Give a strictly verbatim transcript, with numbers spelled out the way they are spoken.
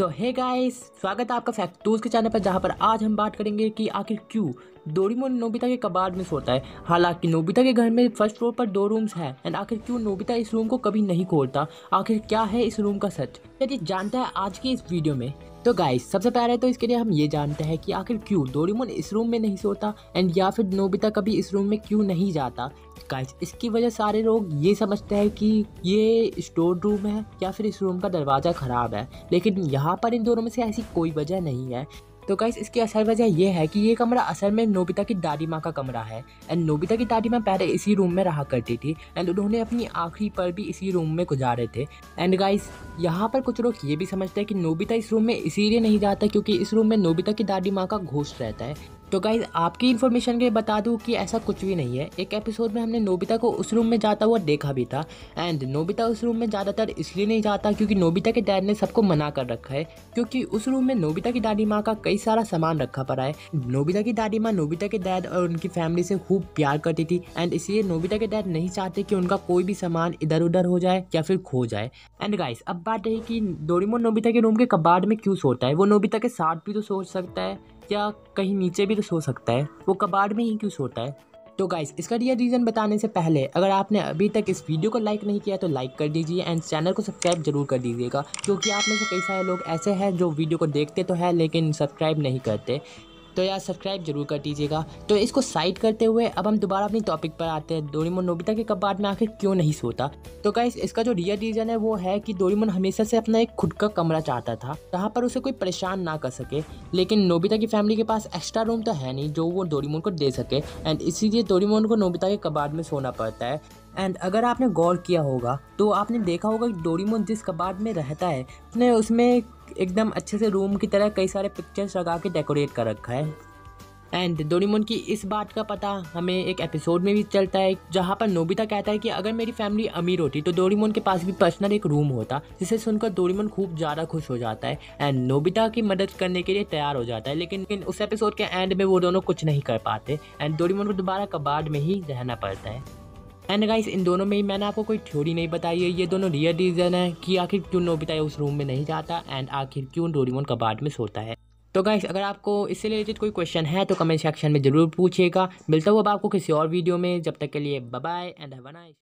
सो hey guys, स्वागत है आपका फैक्टूज के चैनल पर, जहां पर आज हम बात करेंगे कि आखिर क्यों डोरेमोन नोबिता के कबाड़ में सोता है। हालांकि नोबिता के घर में फर्स्ट फ्लोर पर दो रूम्स हैं एंड आखिर क्यों नोबिता इस रूम को कभी नहीं खोलता, आखिर क्या है इस रूम का सच, यदि जानते हैं आज की इस वीडियो में। तो गाइस, सबसे पहले तो इसके लिए हम ये जानते हैं कि आखिर क्यों डोरेमोन इस रूम में नहीं सोता एंड या फिर नोबिता कभी इस रूम में क्यों नहीं जाता। गाइस, इसकी वजह सारे लोग ये समझते हैं कि ये स्टोर रूम है या फिर इस रूम का दरवाज़ा ख़राब है, लेकिन यहाँ पर इन दोनों में से ऐसी कोई वजह नहीं है। तो गाइस, इसकी असल वजह यह है कि ये कमरा असल में नोबिता की दादी माँ का कमरा है एंड नोबिता की दादी माँ पहले इसी रूम में रहा करती थी एंड उन्होंने अपनी आखिरी पल भी इसी रूम में गुजारे थे। एंड गाइस, यहाँ पर कुछ लोग ये भी समझते हैं कि नोबिता इस रूम में इसीलिए नहीं जाता क्योंकि इस रूम में नोबिता की दादी माँ का घोस्ट रहता है। तो गाइस, आपकी इन्फॉर्मेशन के लिए बता दूं कि ऐसा कुछ भी नहीं है। एक एपिसोड में हमने नोबिता को उस रूम में जाता हुआ देखा भी था एंड नोबिता उस रूम में ज़्यादातर इसलिए नहीं जाता क्योंकि नोबिता के डैड ने सबको मना कर रखा है, क्योंकि उस रूम में नोबिता की दादी माँ का कई सारा सामान रखा पड़ा है। नोबिता की दादी माँ नोबिता के डैड और उनकी फैमिली से खूब प्यार करती थी एंड इसलिए नोबिता के डैड नहीं चाहते कि उनका कोई भी सामान इधर उधर हो जाए या फिर खो जाए। एंड गाइस, अब बात रही कि डोरेमोन नोबिता के रूम के कबाड़ में क्यों सोता है। वो नोबिता के साथ भी तो सो सकता है या कहीं नीचे भी तो सो सकता है, वो कबाड़ में ही क्यों सोता है। तो गाइस, इसका रियल रीज़न बताने से पहले अगर आपने अभी तक इस वीडियो को लाइक नहीं किया तो लाइक कर दीजिए एंड चैनल को सब्सक्राइब जरूर कर दीजिएगा, क्योंकि आप में से कई सारे लोग ऐसे हैं जो वीडियो को देखते तो है लेकिन सब्सक्राइब नहीं करते। तो यार सब्सक्राइब जरूर कर दीजिएगा। तो इसको साइड करते हुए अब हम दोबारा अपनी टॉपिक पर आते हैं, डोरेमोन नोबिता के कबाड़ में आखिर क्यों नहीं सोता। तो गाइस, इसका जो रियल रीज़न है वो है कि डोरेमोन हमेशा से अपना एक खुद का कमरा चाहता था जहाँ पर उसे कोई परेशान ना कर सके, लेकिन नोबिता की फैमिली के पास एक्स्ट्रा रूम तो है नहीं जो वो डोरेमोन को दे सके एंड इसीलिए डोरेमोन को नोबिता के कबाड़ में सोना पड़ता है। एंड अगर आपने गौर किया होगा तो आपने देखा होगा कि डोरेमोन जिस कबाड़ में रहता है उसने उसमें एकदम अच्छे से रूम की तरह कई सारे पिक्चर्स लगा के डेकोरेट कर रखा है। एंड डोरेमोन की इस बात का पता हमें एक एपिसोड में भी चलता है जहाँ पर नोबिता कहता है कि अगर मेरी फैमिली अमीर होती तो डोरेमोन के पास भी पर्सनल एक रूम होता, जिसे सुनकर डोरेमोन खूब ज़्यादा खुश हो जाता है एंड नोबिता की मदद करने के लिए तैयार हो जाता है। लेकिन उस एपिसोड के एंड में वो दोनों कुछ नहीं कर पाते एंड डोरेमोन को दोबारा कबाड़ में ही रहना पड़ता है। एंड गाइस, इन दोनों में ही मैंने आपको कोई थ्योरी नहीं बताई है, ये दोनों रियल रीज़न है कि आखिर क्यों नोबिता उस रूम में नहीं जाता एंड आखिर क्यों डोरेमोन कबाड़ में सोता है। तो गाइस, अगर आपको इससे रिलेटेड कोई क्वेश्चन है तो कमेंट सेक्शन में ज़रूर पूछिएगा। मिलता हूँ अब आपको किसी और वीडियो में, जब तक के लिए bye bye and have a nice.